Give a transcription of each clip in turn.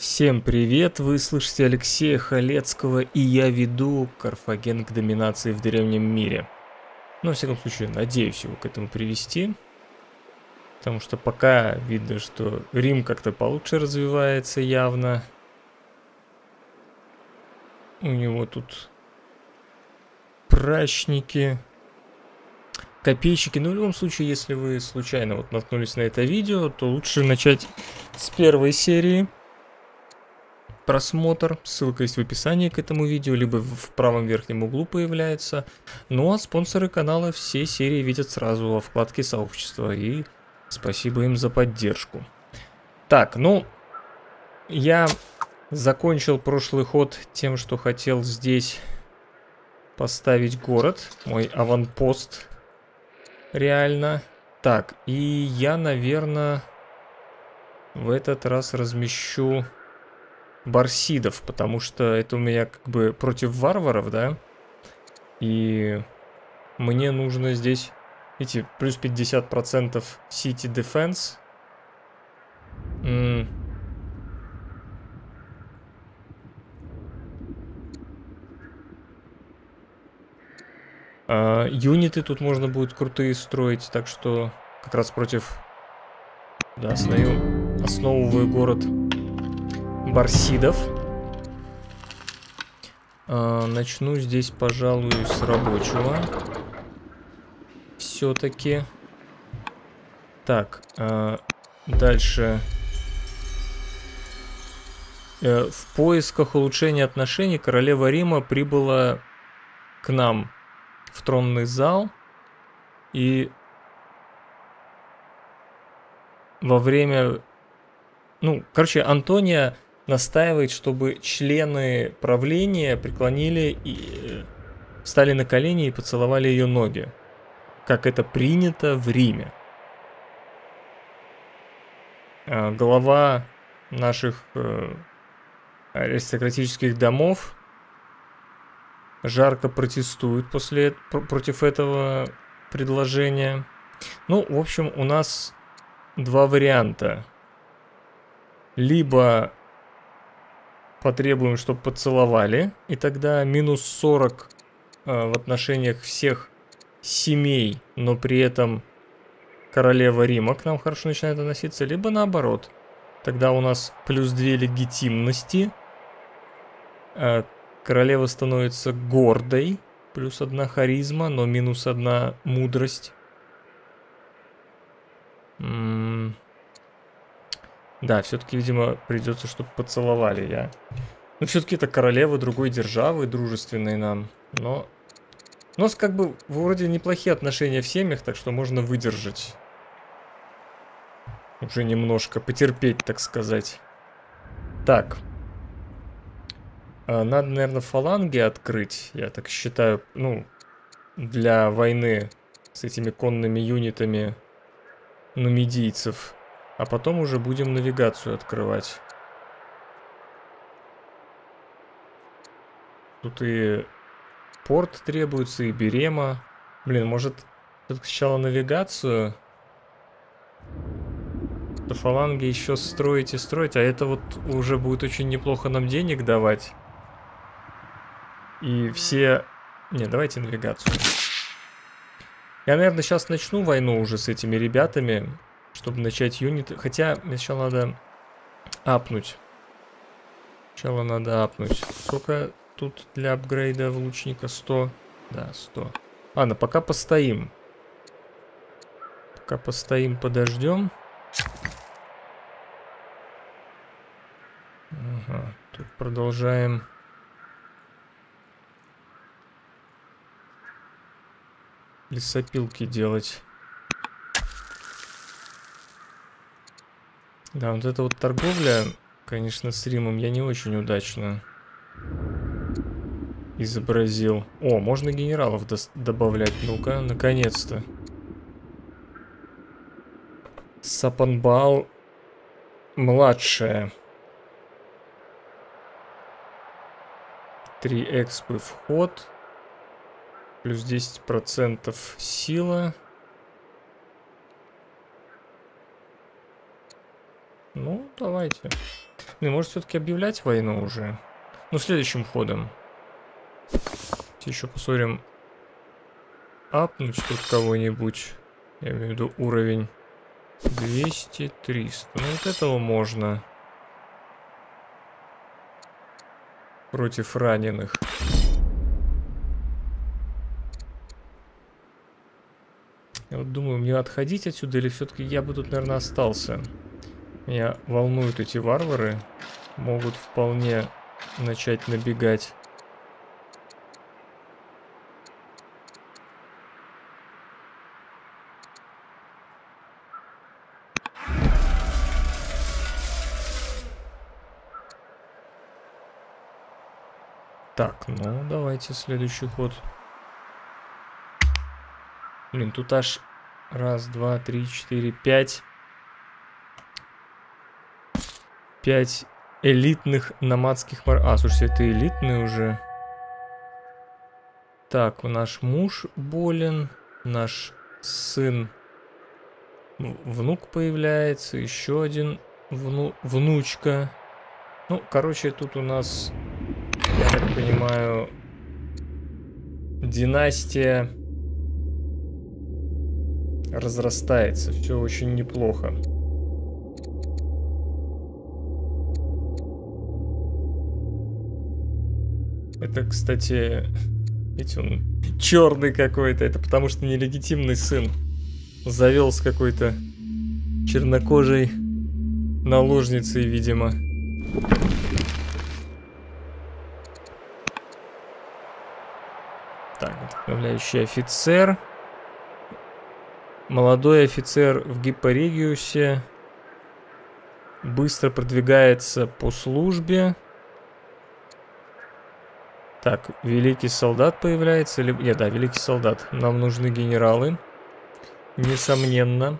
Всем привет, вы слышите Алексея Халецкого, и я веду Карфаген к доминации в древнем мире. Ну, во всяком случае, надеюсь его к этому привести. Потому что пока видно, что Рим как-то получше развивается явно. У него тут прачники, копейщики. Ну, в любом случае, если вы случайно вот наткнулись на это видео, то лучше начать с первой серии. Просмотр, ссылка есть в описании к этому видео, либо в правом верхнем углу появляется. Ну а спонсоры канала все серии видят сразу во вкладке сообщества, и спасибо им за поддержку. Так, ну, я закончил прошлый ход тем, что хотел здесь поставить город, мой аванпост, реально. Так, и я, наверное, в этот раз размещу барсидов, потому что это у меня как бы против варваров, да? И мне нужно здесь, видите, плюс 50% City Defense. Юниты тут можно будет крутые строить, так что как раз против... Да, основываю город барсидов. Начну здесь, пожалуй, с рабочего. Все-таки. Так, дальше. В поисках улучшения отношений королева Рима прибыла к нам в тронный зал. И во время... Ну, короче, Антония настаивает, чтобы члены правления преклонили и встали на колени и поцеловали ее ноги, как это принято в Риме. Глава наших аристократических домов жарко протестует против этого предложения. Ну, в общем, у нас два варианта. Либо потребуем, чтобы поцеловали, и тогда минус 40 в отношениях всех семей, но при этом королева Рима к нам хорошо начинает относиться, либо наоборот. Тогда у нас плюс 2 легитимности, королева становится гордой, плюс 1 харизма, но минус 1 мудрость. Да, все-таки, видимо, придется, чтобы поцеловали я. Ну, все-таки это королева другой державы, дружественной нам. Но у нас как бы вроде неплохие отношения в семьях, так что можно выдержать. Уже немножко потерпеть, так сказать. Так. Надо, наверное, фаланги открыть, я так считаю. Ну, для войны с этими конными юнитами нумидийцев. А потом уже будем навигацию открывать. Тут и порт требуется, и Берема. Блин, может, сначала навигацию? До фаланги еще строить и строить. А это вот уже будет очень неплохо нам денег давать. И все... Не, давайте навигацию. Я, наверное, сейчас начну войну уже с этими ребятами, чтобы начать юниты. Хотя мне сначала надо апнуть. Сначала надо апнуть. Сколько тут для апгрейда в лучника? 100? Да, 100. Ладно, пока постоим. Пока постоим, подождем. Ага, тут продолжаем. Лесопилки делать. Да, вот эта вот торговля, конечно, с Римом я не очень удачно изобразил. О, можно генералов добавлять. Ну-ка, наконец-то. Сапанбал младшая. 3 экспы вход. Плюс 10% сила. Ну, давайте. Блин, может все-таки объявлять войну уже? Ну, следующим ходом. Еще посмотрим. Апнуть тут кого-нибудь. Я имею в виду уровень 200-300. Ну, вот этого можно. Против раненых. Я вот думаю, мне отходить отсюда или все-таки я бы тут, наверное, остался. Меня волнуют эти варвары. Могут вполне начать набегать. Так, ну давайте следующий ход. Блин, тут аж раз, два, три, четыре, пять. 5 элитных номадских А, слушайте, это элитные уже. Так, наш муж болен. Наш сын. Внук появляется. Еще один внучка. Ну, короче, тут у нас, я так понимаю, династия разрастается. Все очень неплохо. Это, кстати, видите, он черный какой-то. Это потому что нелегитимный сын завел с какой-то чернокожей наложницей, видимо. Так, вдохновляющий офицер. Молодой офицер в Гиппорегиусе. Быстро продвигается по службе. Так, великий солдат появляется. Нет, да, великий солдат. Нам нужны генералы. Несомненно.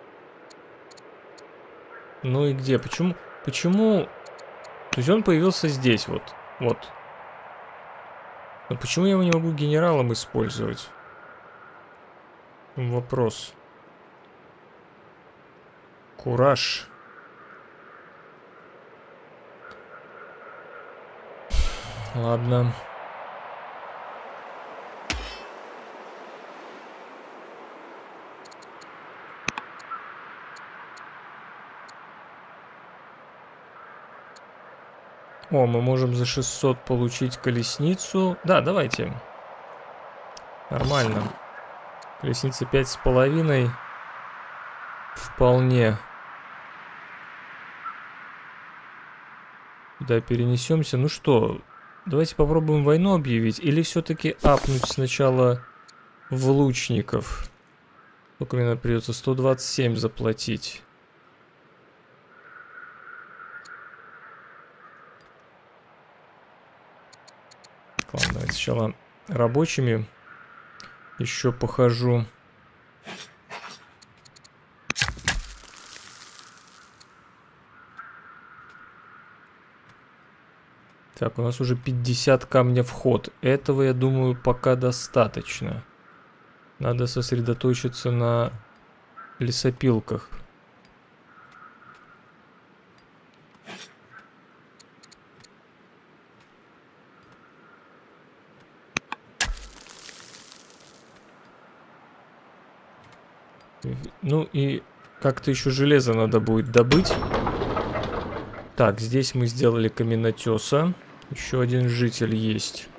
Ну и где? Почему? То есть он появился здесь, вот. Вот. Но почему я его не могу генералом использовать? Вопрос. Кураж. Ладно. О, мы можем за 600 получить колесницу. Да, давайте. Нормально. Колесница 5,5. Вполне. Да, перенесемся. Ну что, давайте попробуем войну объявить. Или все-таки апнуть сначала в лучников. Сколько мне придется? 127 заплатить. Ладно, давайте сначала рабочими еще похожу. Так, у нас уже 50 камня в ход. Этого, я думаю, пока достаточно. Надо сосредоточиться на лесопилках. Ну и как-то еще железо надо будет добыть. Так, здесь мы сделали каменотеса. Еще один житель есть.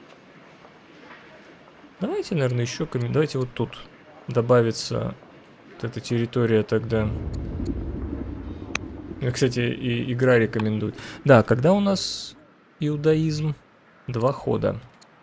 Давайте, наверное, еще давайте вот тут добавится вот эта территория тогда. Кстати, и игра рекомендует. Да, когда у нас иудаизм? 2 хода.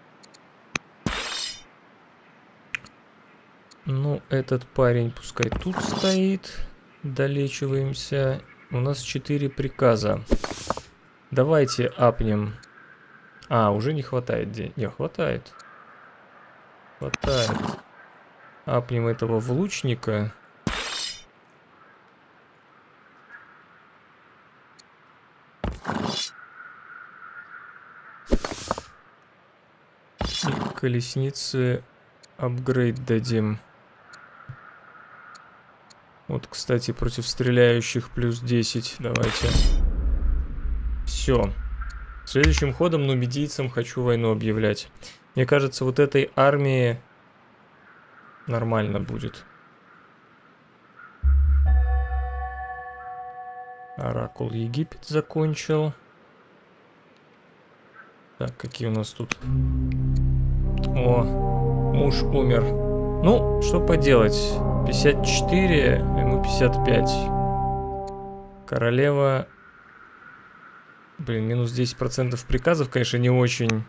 Ну, этот парень пускай тут стоит. Долечиваемся. У нас 4 приказа. Давайте апнем. А, уже не хватает денег. Не, хватает. Хватает. Апнем этого в лучника. И колесницы апгрейд дадим. Вот, кстати, против стреляющих плюс 10. Давайте. Все. Следующим ходом нумидийцам хочу войну объявлять. Мне кажется, вот этой армии нормально будет. Оракул Египет закончил. Так, какие у нас тут? О, муж умер. Ну, что поделать? 54, ему 55. Королева... Блин, минус 10% приказов, конечно, не очень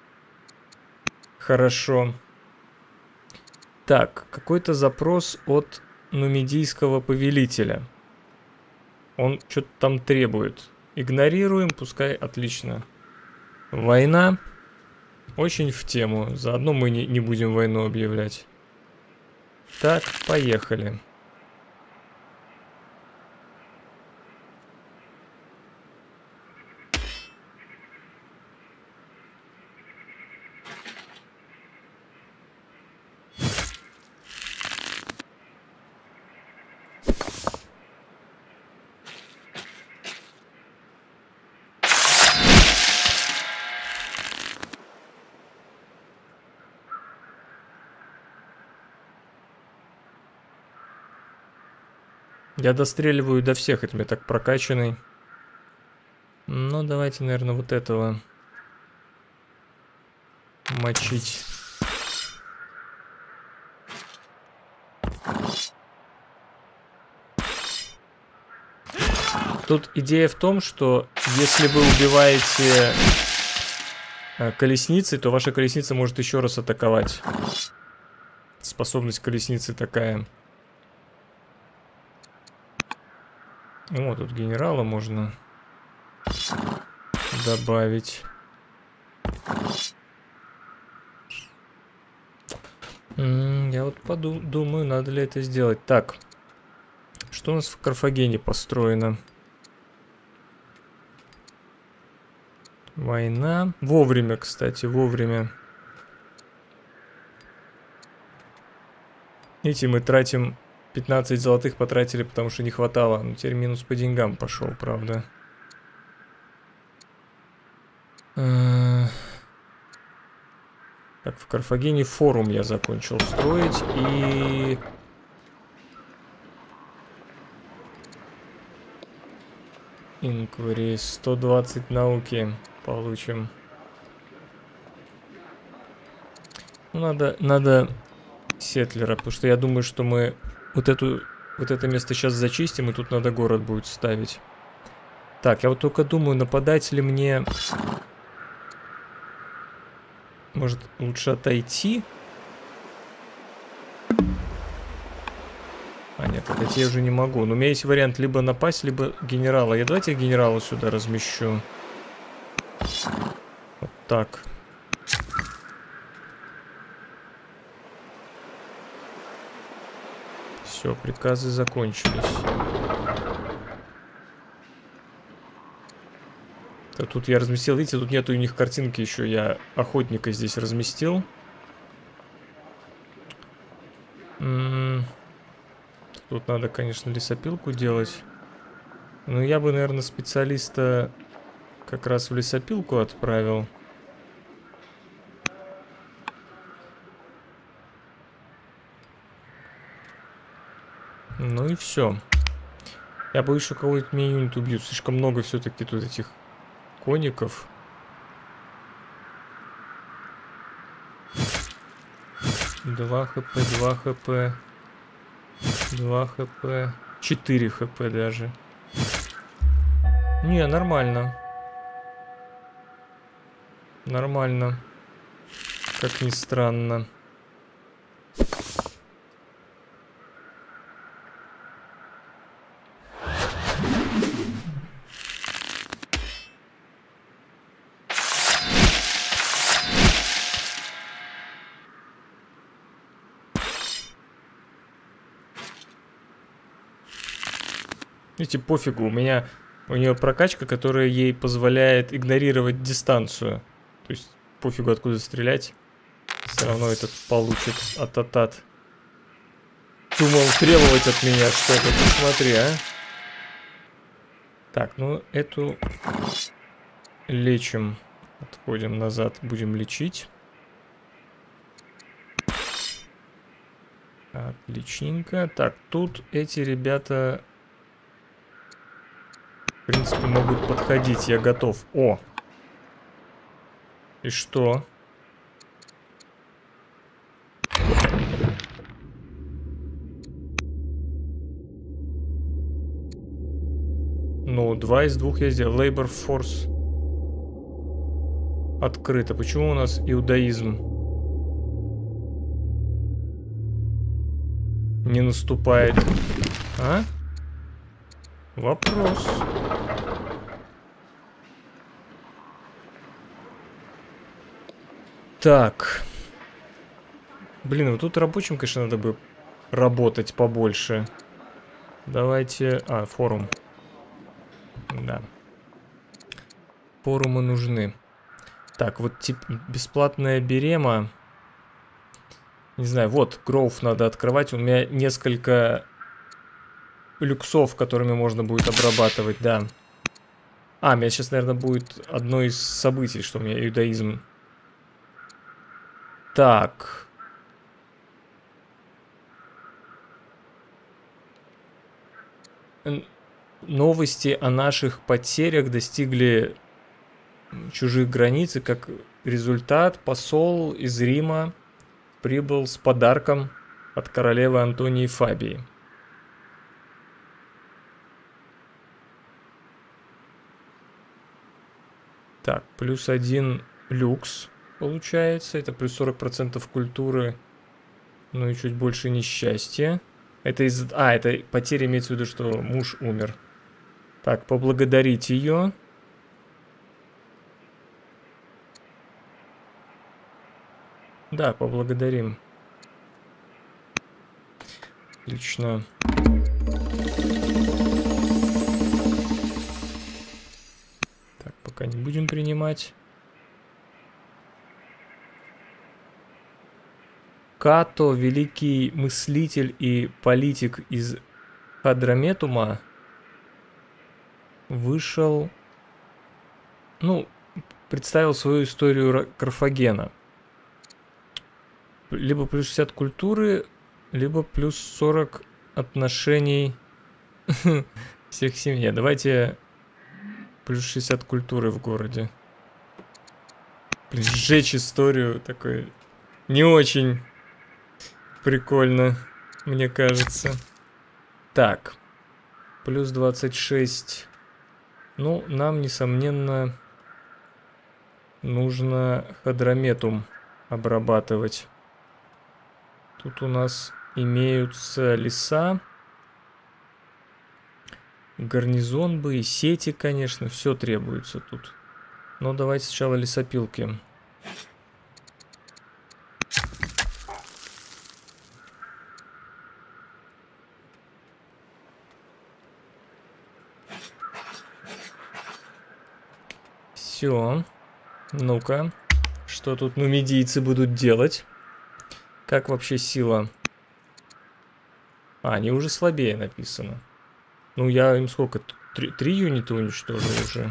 хорошо. Так, какой-то запрос от нумидийского повелителя. Он что-то там требует. Игнорируем, пускай, отлично. Война. Очень в тему. Заодно мы не будем войну объявлять. Так, поехали. Я достреливаю до всех, это мне так прокачанный. Ну, давайте, наверное, вот этого мочить. Тут идея в том, что если вы убиваете колесницей, то ваша колесница может еще раз атаковать. Способность колесницы такая. О, тут генерала можно добавить. Я вот думаю, надо ли это сделать. Так, что у нас в Карфагене построено? Война. Вовремя, кстати, вовремя. Видите, мы тратим... 15 золотых потратили, потому что не хватало. Ну, теперь минус по деньгам пошел, правда. Так, в Карфагене форум я закончил строить. И... Инквари, 120 науки получим. Ну, надо сетлера, потому что я думаю, что мы... Вот это место сейчас зачистим, и тут надо город будет ставить. Так, я вот только думаю, нападать ли мне... Может, лучше отойти? А, нет, отойти я уже не могу. Но у меня есть вариант либо напасть, либо генерала. Давайте я генерала сюда размещу. Вот так. Все, приказы закончились. Да, тут я разместил, видите, тут нету у них картинки еще. Я охотника здесь разместил. Тут надо, конечно, лесопилку делать. Но я бы, наверное, специалиста как раз в лесопилку отправил. Ну и все. Я боюсь, что кого-нибудь меня юнит убьют. Слишком много все-таки тут этих коников. Два хп, 2 хп. 2 хп. 4 хп даже. Не, нормально. Нормально. Как ни странно. Видите, пофигу, у нее прокачка, которая ей позволяет игнорировать дистанцию. То есть пофигу, откуда стрелять. Все равно этот получит ататат. Думал требовать от меня что-то, посмотри, а. Так, ну эту Лечим. Отходим назад, будем лечить. Отличненько. Так, тут эти ребята, в принципе, могут подходить. Я готов. О! И что? Ну, 2 из 2 я сделал. Labor Force. Открыто. Почему у нас иудаизм не наступает? А? Вопрос. Так. Блин, вот тут рабочим, конечно, надо бы работать побольше. Давайте... А, форум. Да. Форумы нужны. Так, вот бесплатная берема. Не знаю, вот, Гроув надо открывать. У меня несколько люксов, которыми можно будет обрабатывать, да. А, у меня сейчас, наверное, будет одно из событий, что у меня иудаизм. Так. Новости о наших потерях достигли чужих границ, и как результат посол из Рима прибыл с подарком от королевы Антонии Фабии. Так, плюс 1 люкс получается. Это плюс 40% культуры. Ну и чуть больше несчастья. Это из... А, это потеря имеется в виду, что муж умер. Так, поблагодарить ее. Да, поблагодарим. Отлично. Так, пока не будем принимать. Като, великий мыслитель и политик из Хадраметума, вышел, ну, представил свою историю Карфагена. Либо плюс 60 культуры, либо плюс 40 отношений всех семей. Давайте плюс 60 культуры в городе. Блин, сжечь историю такой не очень прикольно, мне кажется. Так, плюс 26. Ну, нам, несомненно, нужно Хадраметум обрабатывать. Тут у нас имеются леса, гарнизон бы и сети, конечно, все требуется тут. Но давайте сначала лесопилки. Все. Ну-ка, что тут нумидийцы будут делать? Как вообще сила? А, они уже слабее написано. Ну, я им сколько? 3 юнита уничтожил уже.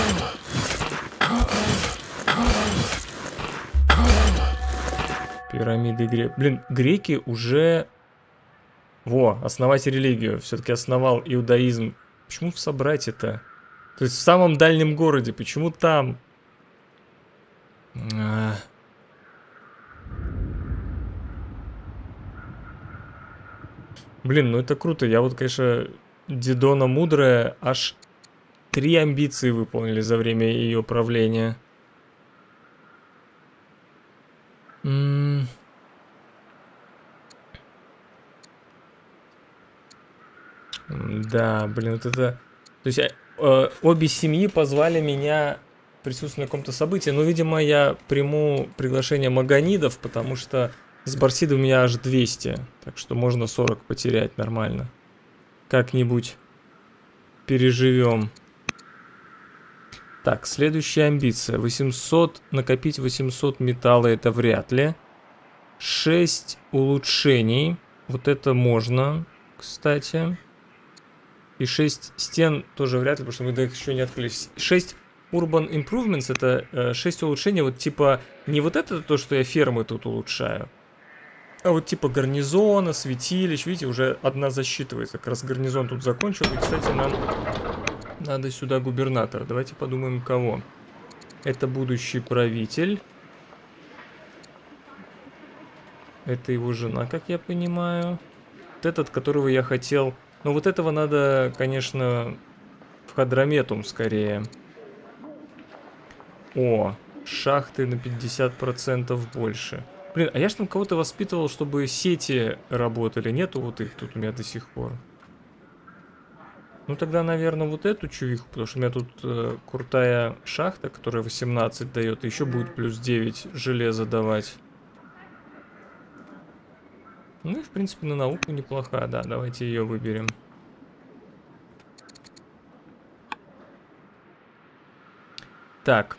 Пирамиды грек. Блин, греки уже... Во, основать религию. Все-таки основал иудаизм. Почему в собрате-то? То есть в самом дальнем городе. Почему там? Блин, ну это круто. Я вот, конечно, Дидона Мудрая аж 3 амбиции выполнили за время ее правления. Да, блин, вот это... То есть обе семьи позвали меня присутствовать на каком-то событии. Но, видимо, я приму приглашение Маганидов, потому что с Барсидой у меня аж 200. Так что можно 40 потерять нормально. Как-нибудь переживем. Так, следующая амбиция. 800, накопить 800 металла, это вряд ли. 6 улучшений. Вот это можно, кстати. И 6 стен тоже вряд ли, потому что мы до них еще не открылись. 6 Urban Improvements это 6 улучшений, вот типа не вот это то, что я фермы тут улучшаю, а вот типа гарнизона, святилищ, видите, уже одна засчитывается. Как раз гарнизон тут закончил. И, кстати, нам надо сюда губернатора. Давайте подумаем, кого. Это будущий правитель. Это его жена, как я понимаю. Вот этот, которого я хотел... Но вот этого надо, конечно, в Хадраметум скорее. О, шахты на 50% больше. Блин, а я ж там кого-то воспитывал, чтобы сети работали. Нету вот их тут у меня до сих пор. Ну тогда, наверное, вот эту чувиху, потому что у меня тут крутая шахта, которая 18 дает, и еще будет плюс 9 железа давать. Ну и, в принципе, на науку неплохая, да, давайте ее выберем. Так.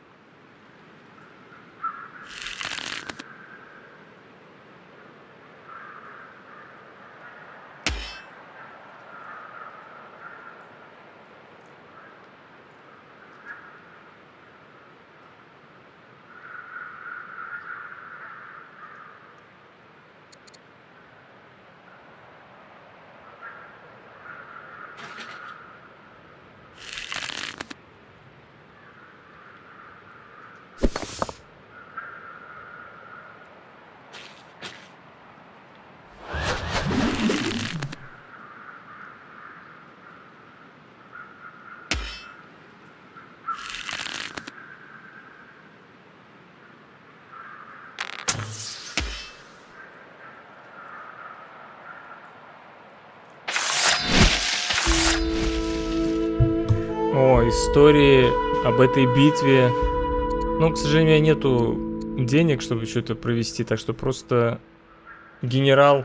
О, истории об этой битве. Ну, к сожалению, у меня нету денег, чтобы что-то провести, так что просто генерал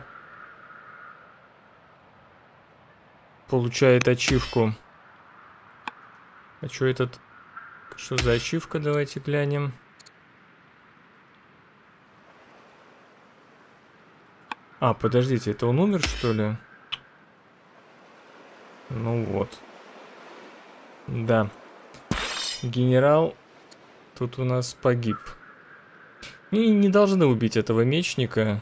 получает ачивку. А что этот... Что за ачивка? Давайте глянем. А, подождите, это он умер, что ли? Ну вот. Да. Генерал тут у нас погиб. И не должны убить этого мечника.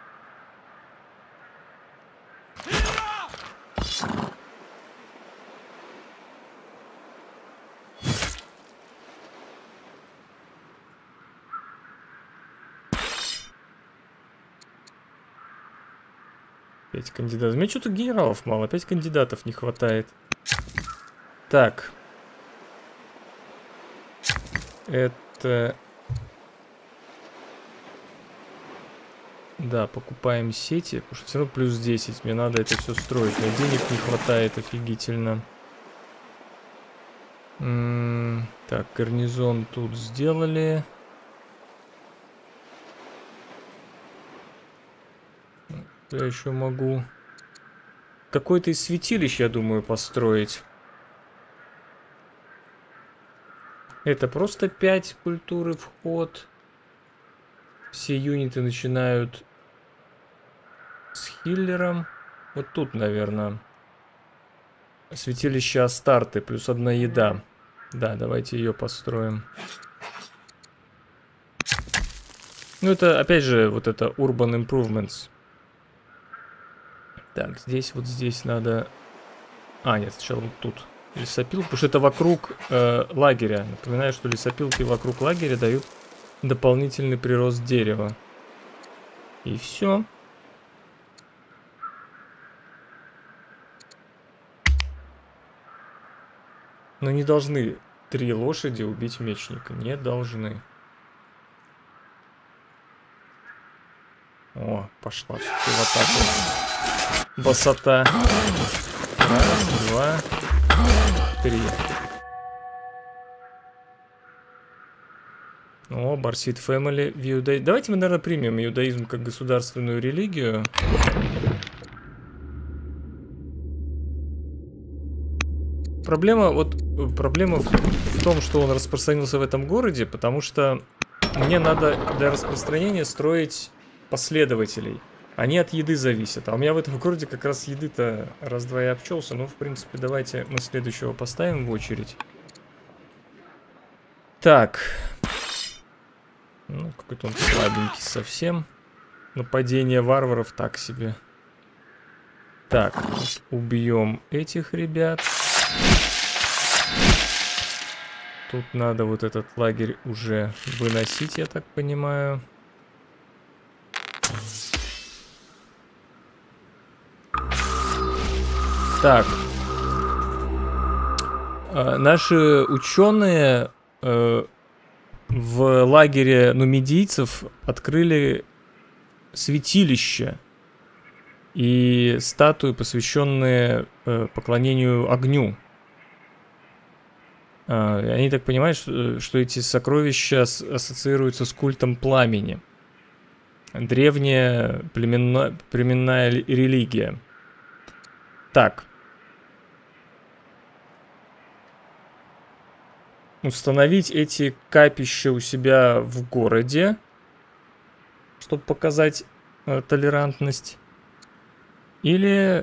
Опять кандидатов. У меня что-то генералов мало, опять кандидатов не хватает. Так. Это... Да, покупаем сети, потому что все равно плюс 10. Мне надо это все строить. Мне денег не хватает офигительно. Так, гарнизон тут сделали. Я еще могу какое-то из святилищ, я думаю, построить. Это просто 5 культуры вход. Все юниты начинают с хиллером. Вот тут, наверное. Святилище Астарты плюс 1 еда. Да, давайте ее построим. Ну, это, опять же, вот это Urban Improvements. Так, здесь, вот здесь надо... А, нет, сначала вот тут. Лесопилку, потому что это вокруг лагеря. Напоминаю, что лесопилки вокруг лагеря дают дополнительный прирост дерева. И все. Но не должны 3 лошади убить мечника. Не должны. О, пошла в атаку. Басота. Раз, два, 3. О, Барсит Фэмили в иудаизм. Давайте мы, наверное, примем иудаизм как государственную религию. Проблема в том, что он распространился в этом городе, потому что мне надо для распространения строить последователей. Они от еды зависят. А у меня в этом городе как раз еды-то раз-два и обчелся. Ну, в принципе, давайте мы следующего поставим в очередь. Так. Ну, какой-то он слабенький совсем. Нападение варваров так себе. Так, убьем этих ребят. Тут надо вот этот лагерь уже выносить, я так понимаю. Так. Наши ученые в лагере нумидийцев открыли святилище и статуи, посвященные поклонению огню. Они так понимают, что эти сокровища ассоциируются с культом пламени. Древняя племенная религия. Так. Установить эти капища у себя в городе, чтобы показать толерантность. Или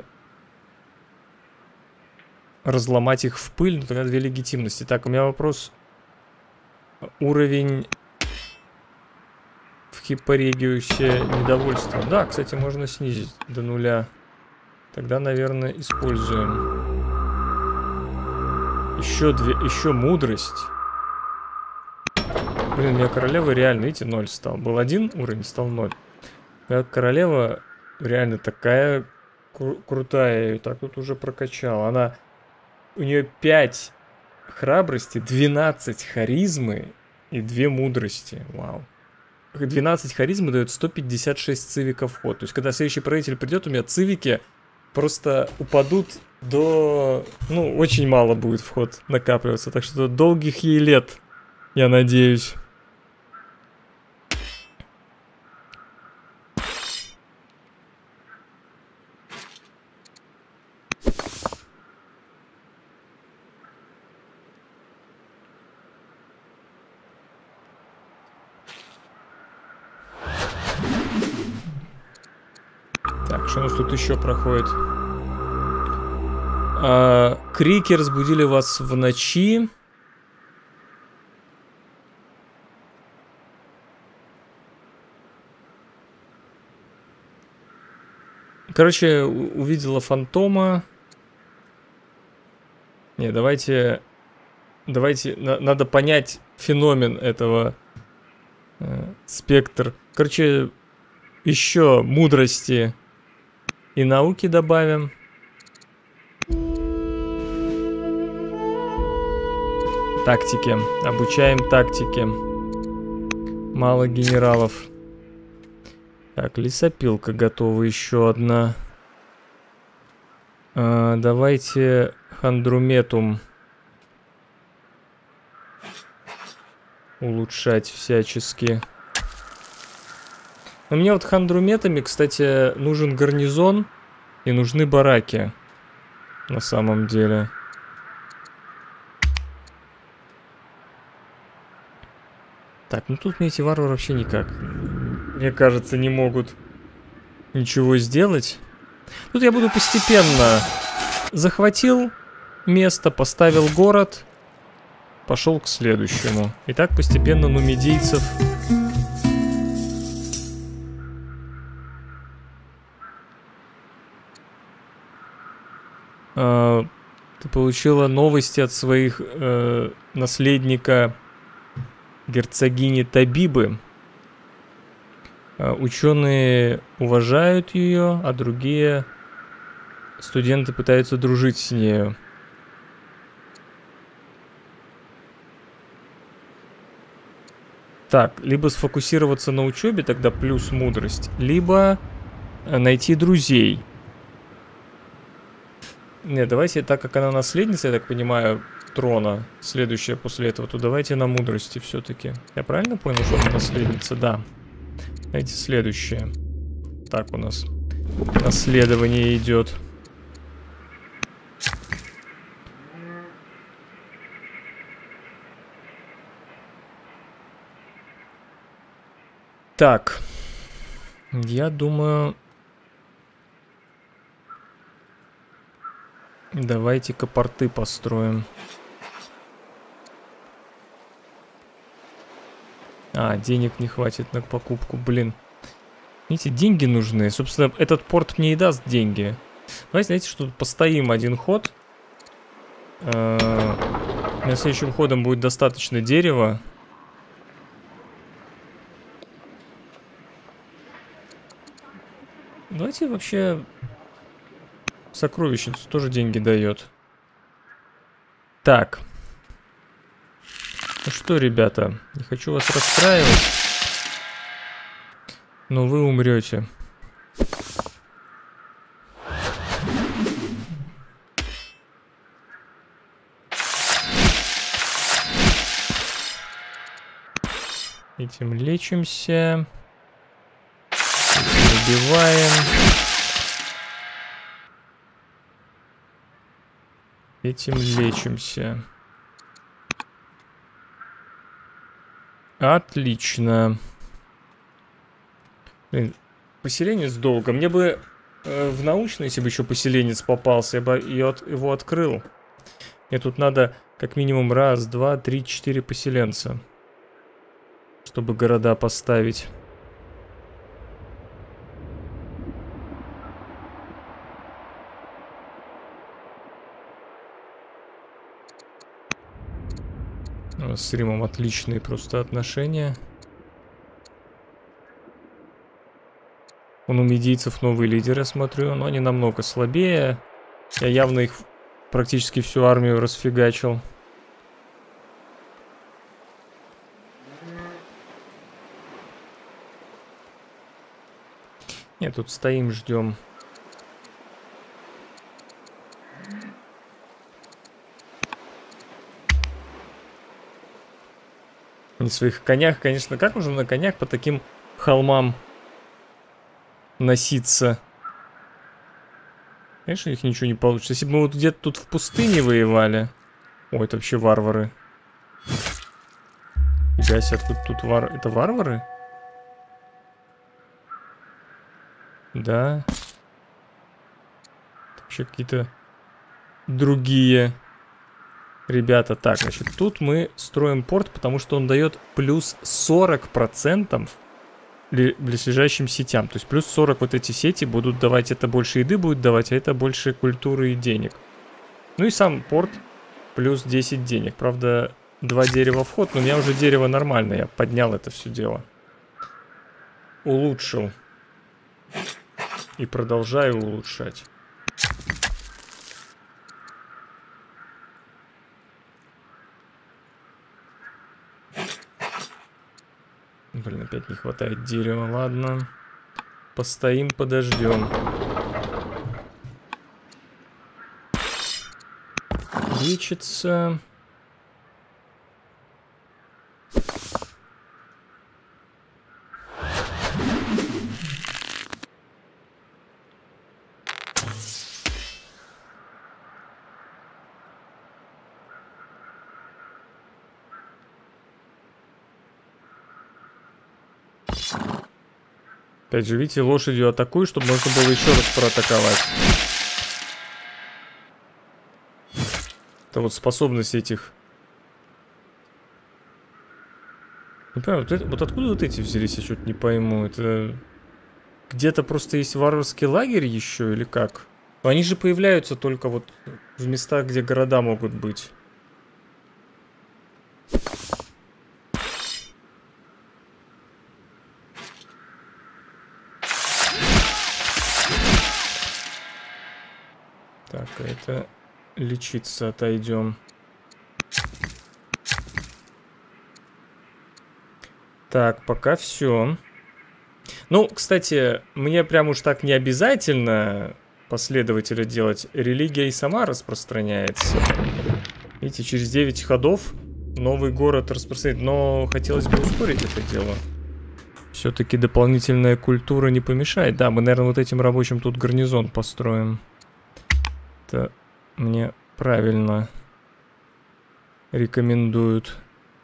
разломать их в пыль, но тогда две легитимности. Так, у меня вопрос. Уровень в Хиппорегиусе недовольства. Да, кстати, можно снизить до 0. Тогда, наверное, используем. Еще мудрость. Блин, у меня королева реально, видите, 0 стал. Был 1 уровень, стал 0. Королева реально такая крутая. Так тут уже прокачала. У нее 5 храбрости, 12 харизмы и 2 мудрости. Вау. 12 харизмы дает 156 цивиков в ход. То есть, когда следующий правитель придет, у меня цивики просто упадут до... Ну, очень мало будет в ход накапливаться. Так что долгих ей лет, я надеюсь. Так, что у нас тут еще проходит? Крики разбудили вас в ночи. Короче, увидела фантома. Не, давайте... Надо понять феномен этого. Спектр. Короче, еще мудрости и науки добавим. Тактики. Обучаем тактике. Мало генералов. Так, лесопилка готова, еще одна. Давайте хандруметум улучшать всячески. Но мне вот хандруметами, кстати, нужен гарнизон и нужны бараки. На самом деле. Так, ну тут мне эти варвары вообще никак, мне кажется, не могут ничего сделать. Тут я буду постепенно. Захватил место, поставил город, пошел к следующему. И так постепенно нумидийцев. Ты получила новости от своих наследника герцогини Табибы. Ученые уважают ее, а другие студенты пытаются дружить с нею. Так, либо сфокусироваться на учебе, тогда плюс мудрость, либо найти друзей. Нет, давайте, так как она наследница, я так понимаю, трона, следующая после этого, то давайте на мудрости все-таки. Я правильно понял, что она наследница? Да. Давайте следующее. Так у нас наследование идет. Так. Я думаю... Давайте-ка порты построим. А, денег не хватит на покупку, блин. Видите, деньги нужны. Собственно, этот порт мне и даст деньги. Давайте, знаете, что постоим один ход. Следующим ходом будет достаточно дерева. Давайте вообще сокровищницу тоже деньги дает. Так. Ну что, ребята, не хочу вас расстраивать, но вы умрете. Этим лечимся. Этим убиваем. Этим лечимся. Отлично. Блин, поселенец долго. Мне бы в научной, если бы еще поселенец попался, я бы его открыл. Мне тут надо как минимум 1, 2, 3, 4 поселенца, чтобы города поставить. С Римом отличные просто отношения. У медийцев новые лидеры, смотрю, но они намного слабее. Я явно их практически всю армию расфигачил. Нет, тут стоим, ждем. На своих конях, конечно, как можно на конях по таким холмам носиться? Конечно, их ничего не получится. Если бы мы вот где-то тут в пустыне воевали. Ой, это вообще варвары. Фига себе, тут это варвары? Да. Это вообще какие-то другие ребята. Так, значит, тут мы строим порт, потому что он дает плюс 40% близлежащим сетям. То есть плюс 40 вот эти сети будут давать, это больше еды будет давать, а это больше культуры и денег. Ну и сам порт плюс 10 денег. Правда, 2 дерева вход, но у меня уже дерево нормально, я поднял это все дело. Улучшил. И продолжаю улучшать. Блин, опять не хватает дерева, ладно. Постоим, подождем. Лечится. Опять же, видите, лошадью атакую, чтобы можно было еще раз проатаковать. Это вот способность этих. Не понимаю, вот откуда вот эти взялись, я что-то не пойму. Это где-то просто есть варварский лагерь еще или как? Но они же появляются только вот в местах, где города могут быть. Так, а это лечиться отойдем. Так, пока все. Ну, кстати, мне прям уж так не обязательно последователя делать. Религия и сама распространяется. Видите, через 9 ходов новый город распространяется. Но хотелось бы ускорить это дело. Все-таки дополнительная культура не помешает. Да, мы, наверное, вот этим рабочим тут гарнизон построим. Это мне правильно рекомендуют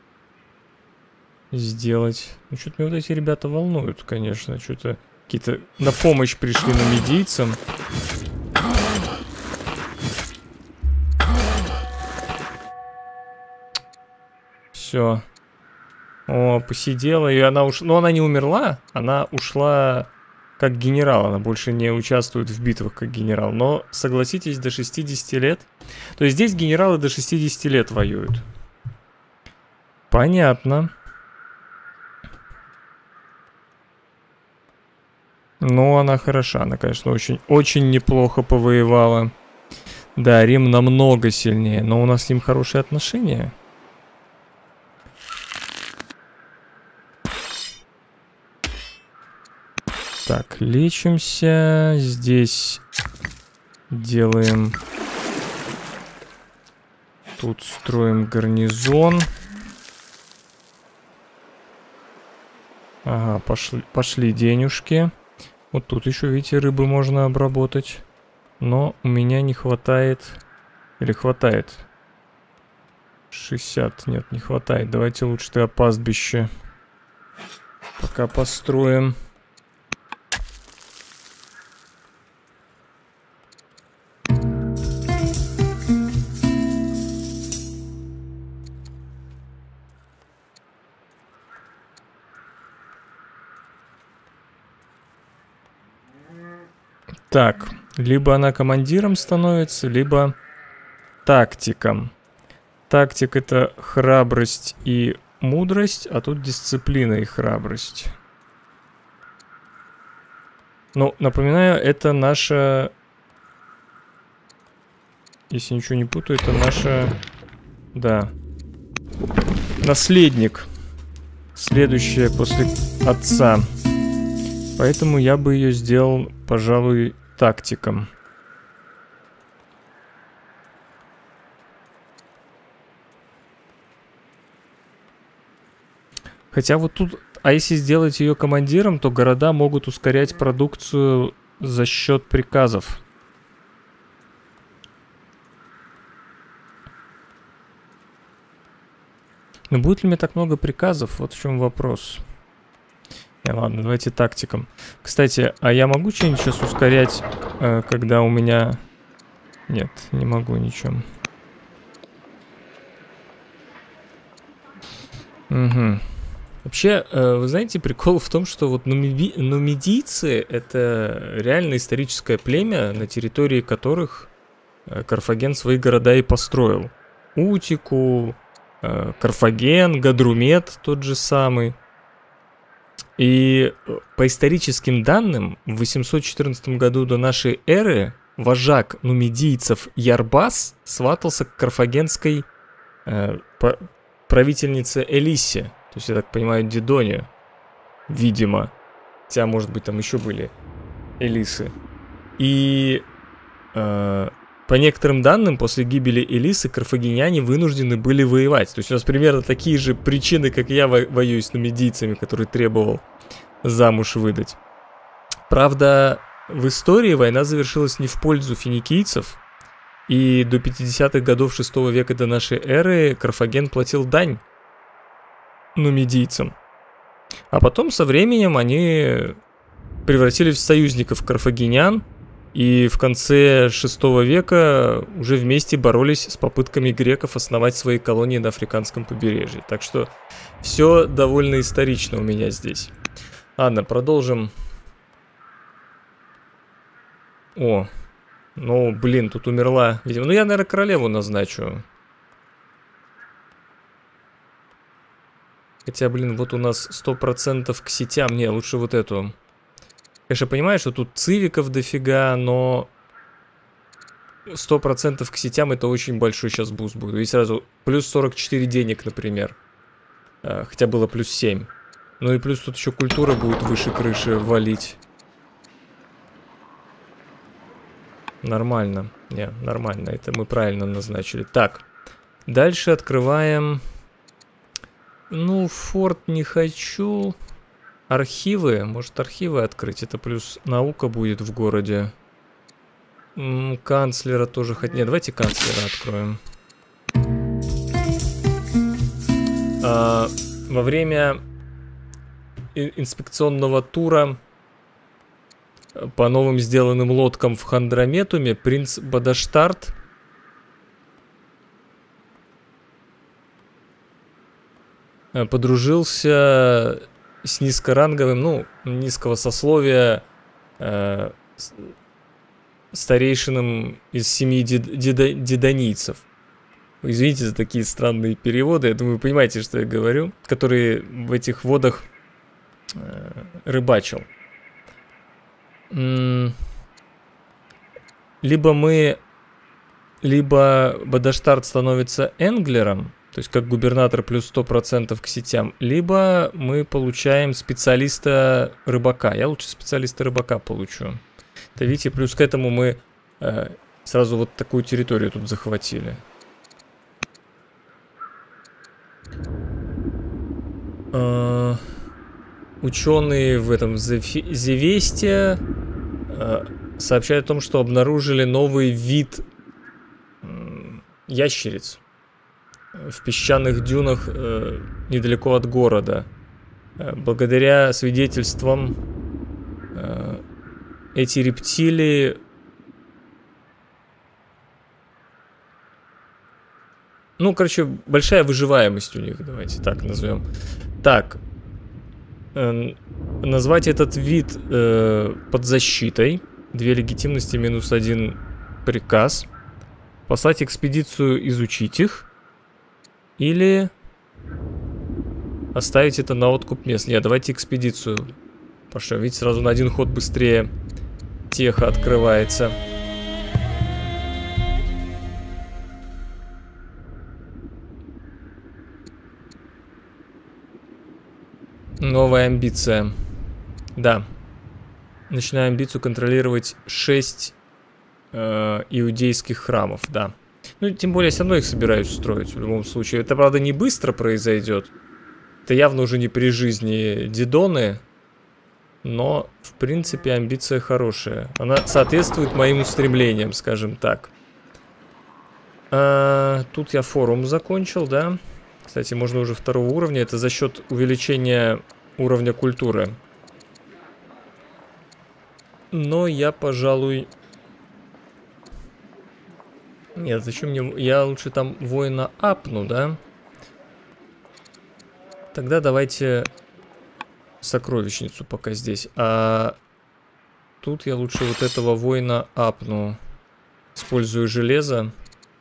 сделать. Ну, что-то меня вот эти ребята волнуют, конечно. Что-то какие-то на помощь пришли нам медийцам. Все. О, посидела, и она ушла. Но она не умерла, она ушла как генерал. Она больше не участвует в битвах как генерал. Но, согласитесь, до 60 лет. То есть здесь генералы до 60 лет воюют. Понятно. Ну, она хороша. Она, конечно, очень неплохо повоевала. Да, Рим намного сильнее. Но у нас с ним хорошие отношения. Так, лечимся. Здесь делаем... Тут строим гарнизон. Ага, пошли денежки. Вот тут еще, видите, рыбы можно обработать. Но у меня не хватает... Или хватает? 60. Нет, не хватает. Давайте лучше тогда пастбище пока построим. Так, либо она командиром становится, либо тактиком. Тактик — это храбрость и мудрость, а тут дисциплина и храбрость. Ну, напоминаю, это наша... Если ничего не путаю, это наша... Да. Наследник. Следующая после отца. Поэтому я бы ее сделал, пожалуй, тактиком. Хотя вот тут... А если сделать ее командиром, то города могут ускорять продукцию за счет приказов. Но будет ли мне так много приказов? Вот в чем вопрос. Ладно, давайте тактиком. Кстати, а я могу что-нибудь сейчас ускорять, когда у меня... Нет, не могу ничего. Угу. Вообще, вы знаете, прикол в том, что вот нумидийцы — это реально историческое племя, на территории которых Карфаген свои города и построил. Утику, Карфаген, Гадрумет тот же самый. И по историческим данным, в 814 году до нашей эры вожак нумидийцев Ярбас сватался к карфагенской правительнице Элисе. То есть, я так понимаю, Дидоне, видимо. Хотя, может быть, там еще были Элисы. И по некоторым данным, после гибели Элисы карфагеняне вынуждены были воевать. То есть у нас примерно такие же причины, как я воюю с нумидийцами, который требовал замуж выдать. Правда, в истории война завершилась не в пользу финикийцев. И до 50-х годов 6 века до нашей эры Карфаген платил дань нумидийцам. А потом со временем они превратились в союзников карфагенян. И в конце 6 века уже вместе боролись с попытками греков основать свои колонии на африканском побережье. Так что все довольно исторично у меня здесь. Ладно, продолжим. О, ну, блин, тут умерла, видимо. Ну, я, наверное, королеву назначу. Хотя, блин, вот у нас 100% к сетям. Не, лучше вот эту. Конечно, понимаю, что тут цивиков дофига, но 100% к сетям это очень большой сейчас буст будет. И сразу плюс 44 денег, например. Хотя было плюс 7. Ну и плюс тут еще культура будет выше крыши валить. Нормально. Не, нормально. Это мы правильно назначили. Так. Дальше открываем... Ну, форт не хочу... Архивы, может архивы открыть, это плюс наука будет в городе. Канцлера тоже хоть... Нет, давайте канцлера откроем. Во время инспекционного тура по новым сделанным лодкам в Хандраметуме принц подружился с низкоранговым, ну, низкого сословия старейшином из семьи дедонийцев. Извините за такие странные переводы, я думаю, вы понимаете, что я говорю, которые в этих водах рыбачил. Либо Бадаштарт становится энглером, то есть как губернатор плюс 100% к сетям, либо мы получаем специалиста рыбака. Я лучше специалиста рыбака получу. Это видите, плюс к этому мы сразу вот такую территорию тут захватили. Ученые в этом Зевесте сообщают о том, что обнаружили новый вид ящериц в песчаных дюнах недалеко от города. Благодаря свидетельствам эти рептилии ну, короче, большая выживаемость у них, давайте так назовем. Так, назвать этот вид под защитой. 2 легитимности минус 1 приказ. Послать экспедицию изучить их. Или оставить это на откуп мест. Нет, давайте экспедицию пошлем. Видите, сразу на один ход быстрее теха открывается. Новая амбиция. Да. Начинаю амбицию контролировать 6 иудейских храмов, да. Ну, тем более, я все равно их собираюсь строить в любом случае. Это, правда, не быстро произойдет. Это явно уже не при жизни Дидоны. Но, в принципе, амбиция хорошая. Она соответствует моим устремлениям, скажем так. Тут я форум закончил, да. Кстати, можно уже 2-го уровня. Это за счет увеличения уровня культуры. Но я, пожалуй... Нет, зачем мне... Я лучше там воина апну, да? Тогда давайте сокровищницу пока здесь. А тут я лучше вот этого воина апну. Использую железо.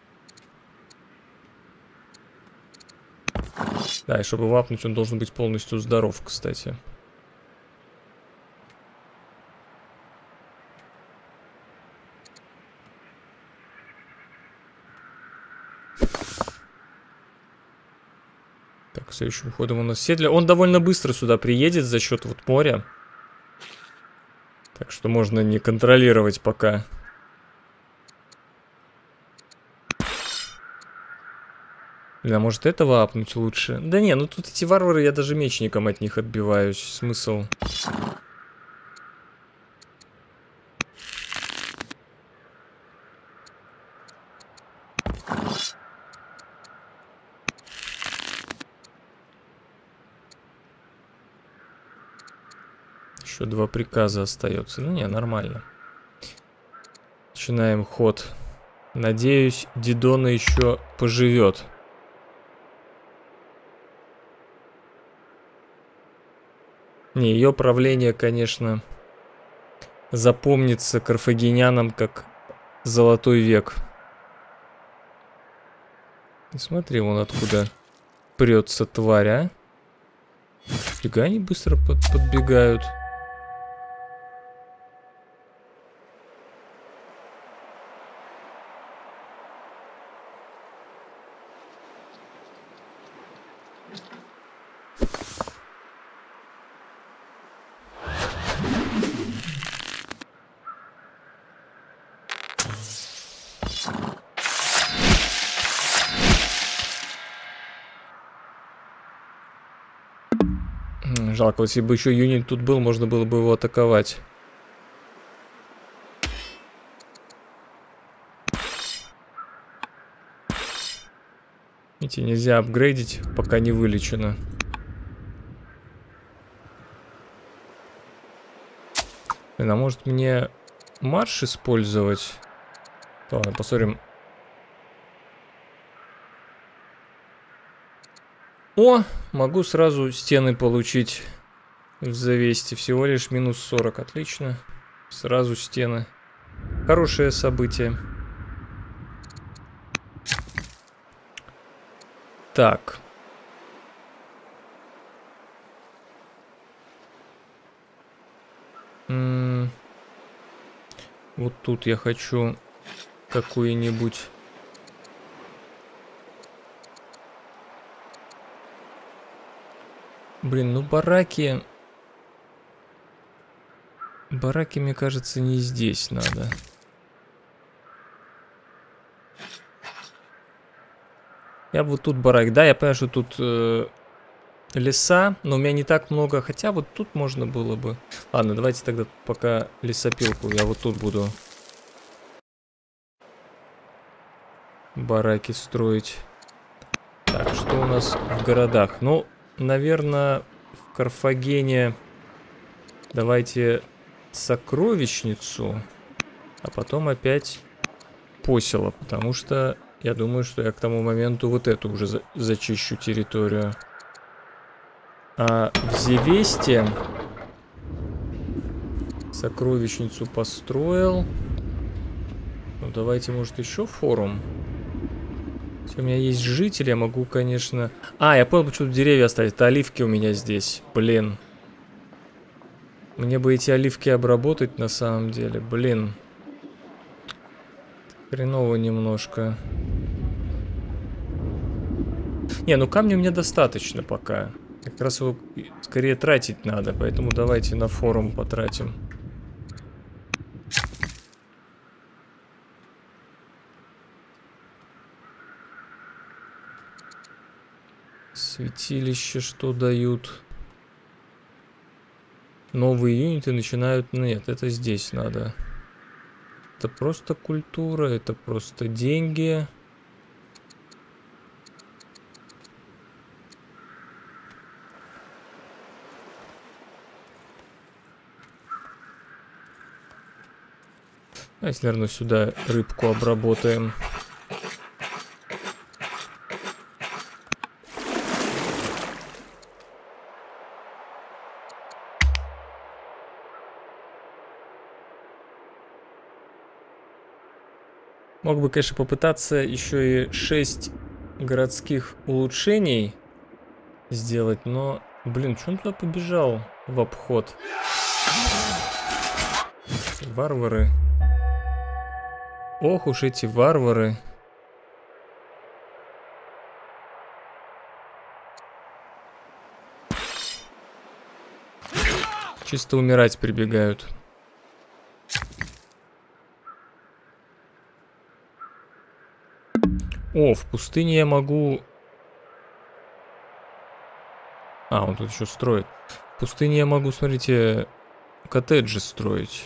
Да, и чтобы его апнуть, он должен быть полностью здоров, кстати. Так, следующим ходом у нас Седля. Он довольно быстро сюда приедет за счет вот моря. Так что можно не контролировать пока. Или, а может, этого апнуть лучше? Да не, ну тут эти варвары, я даже мечником от них отбиваюсь. Смысл? Еще 2 приказа остается. Ну не, нормально. Начинаем ход. Надеюсь, Дидона еще поживет. Не, ее правление, конечно, запомнится карфагенянам как золотой век. И смотри, вон откуда прется тварь, а. Фига, они быстро подбегают. Жалко, если бы еще юнит тут был, можно было бы его атаковать. Видите, нельзя апгрейдить, пока не вылечено. Блин, а может мне марш использовать? Ладно, посмотрим. О, могу сразу стены получить в завесте. Всего лишь минус 40. Отлично. Сразу стены. Хорошее событие. Так. Вот тут я хочу какую-нибудь... Блин, ну бараки... Бараки, мне кажется, не здесь надо. Я бы вот тут барак... Да, я понимаю, что тут леса, но у меня не так много. Хотя вот тут можно было бы... Ладно, давайте тогда пока лесопилку. Я вот тут буду бараки строить. Так, что у нас в городах? Ну, наверное, в Карфагене давайте сокровищницу, а потом опять посело, потому что я думаю, что я к тому моменту вот эту уже зачищу территорию. А в Зевесте сокровищницу построил. Ну, давайте, может, еще форум. Если у меня есть жители, я могу, конечно... А, я понял, почему деревья оставить. Это оливки у меня здесь. Блин. Мне бы эти оливки обработать на самом деле. Блин. Хреново немножко. Не, ну камня мне достаточно пока. Как раз его скорее тратить надо. Поэтому давайте на форум потратим. Святилище что дают? Новые юниты начинают... Нет, это здесь надо. Это просто культура, это просто деньги. Давайте, наверное, сюда рыбку обработаем. Мог бы, конечно, попытаться еще и 6 городских улучшений сделать, но, блин, что он туда побежал в обход? Варвары. Ох уж эти варвары. Чисто умирать прибегают. О, в пустыне я могу... А, он тут еще строит. В пустыне я могу, смотрите, коттеджи строить.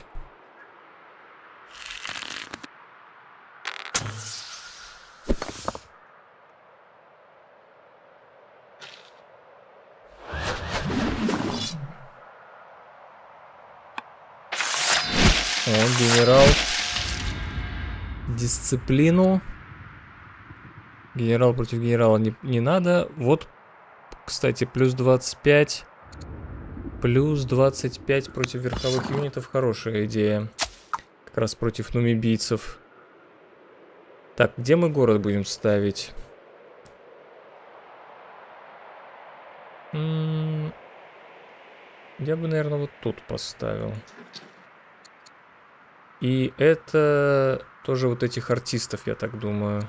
О, генерал. Дисциплину. Генерал против генерала не надо. Вот, кстати, плюс 25. Плюс 25 против верховых юнитов. Хорошая идея. Как раз против нумибийцев. Так, где мы город будем ставить? Я бы, наверное, вот тут поставил. И это тоже вот этих артистов, я так думаю.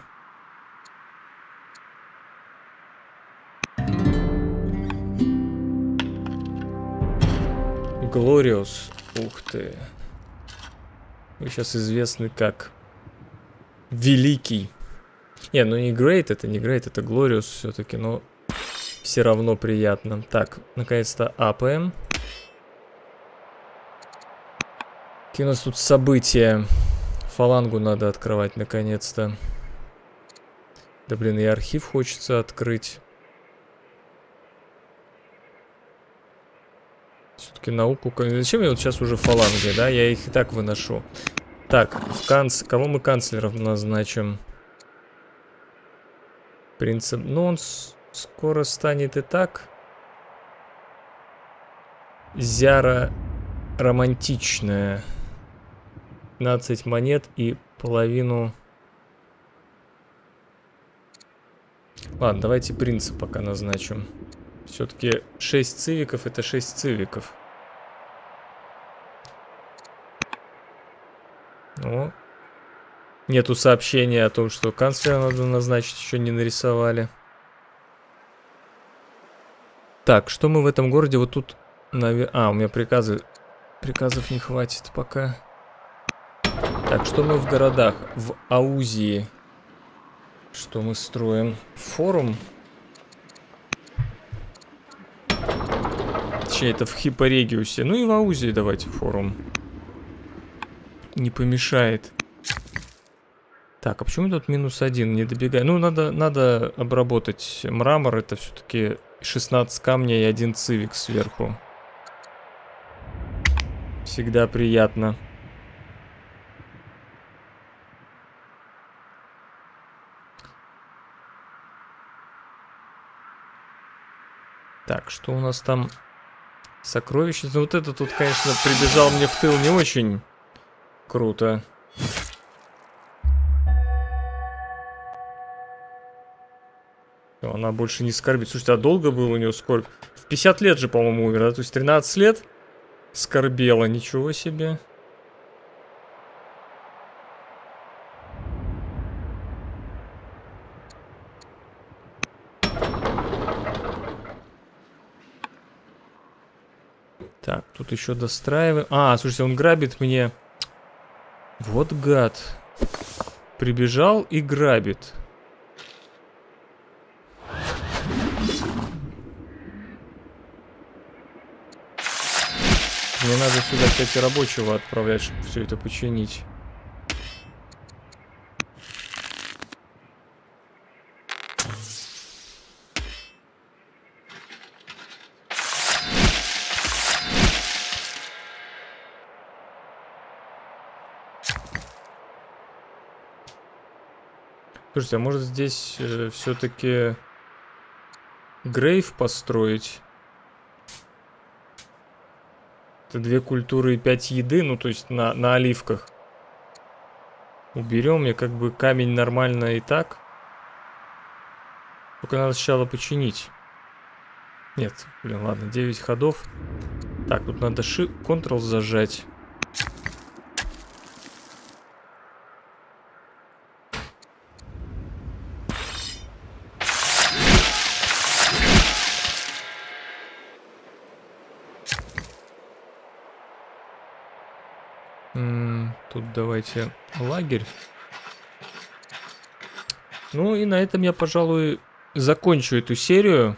Глориус. Ух ты. Вы сейчас известны как Великий. Не, ну не Great, это не Great, это Глориус все-таки, но все равно приятно. Так, наконец-то апаем. Какие у нас тут события? Фалангу надо открывать наконец-то. Да блин, и архив хочется открыть. Все-таки науку... Зачем я вот сейчас уже фаланги, да? Я их и так выношу. Так, кого мы канцлером назначим? Принцип... Ну, он скоро станет и так. Зяра романтичная. 15 монет и половину. Ладно, давайте принца пока назначим. Все-таки 6 цивиков это 6 цивиков. О. Нету сообщения о том, что канцлера надо назначить, еще не нарисовали. Так, что мы в этом городе вот тут... у меня приказов не хватит пока. Так, что мы в городах? В Аузии. Что мы строим? Форум? Точнее, это в Хипорегиусе. Ну и в Аузии давайте форум. Не помешает. Так, а почему тут -1? Не добегай. Ну, надо обработать мрамор. Это все-таки 16 камней и 1 цивик сверху. Всегда приятно. Так, что у нас там? Сокровищница. Вот это тут, конечно, прибежал мне в тыл не очень круто. Она больше не скорбит. Слушайте, а долго было у нее скорбь? В 50 лет же, по-моему, умер, да? То есть 13 лет скорбела. Ничего себе. Так, тут еще достраиваем. Слушайте, он грабит мне. Вот гад. Прибежал и грабит. Мне надо сюда, кстати, рабочего отправлять, чтобы все это починить. Слушайте, а может здесь все-таки грейв построить? Это 2 культуры и 5 еды, ну то есть на оливках. Уберем, я как бы камень нормально и так. Только надо сначала починить. Нет, блин, ладно, 9 ходов. Так, тут надо Ctrl зажать. Тут давайте лагерь. Ну и на этом я, пожалуй, закончу эту серию.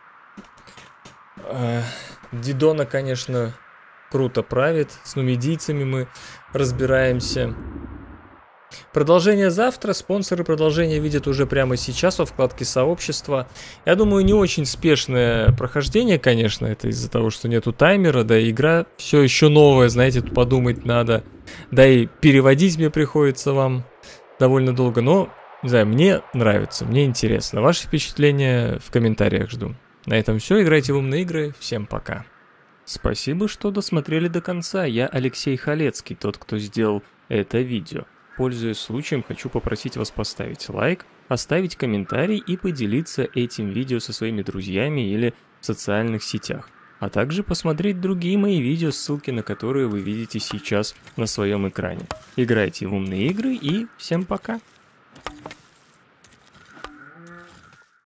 Дидона, конечно, круто правит. С нумидийцами мы разбираемся. Продолжение завтра. Спонсоры продолжения видят уже прямо сейчас во вкладке сообщества. Я думаю, не очень спешное прохождение, конечно. Это из-за того, что нету таймера. Да и игра все еще новая, знаете, тут подумать надо. Да и переводить мне приходится вам довольно долго. Но, не знаю, мне нравится, мне интересно. Ваши впечатления в комментариях жду. На этом все. Играйте в умные игры. Всем пока. Спасибо, что досмотрели до конца. Я Алексей Халецкий, тот, кто сделал это видео. Пользуясь случаем, хочу попросить вас поставить лайк, оставить комментарий и поделиться этим видео со своими друзьями или в социальных сетях. А также посмотреть другие мои видео, ссылки на которые вы видите сейчас на своем экране. Играйте в умные игры и всем пока!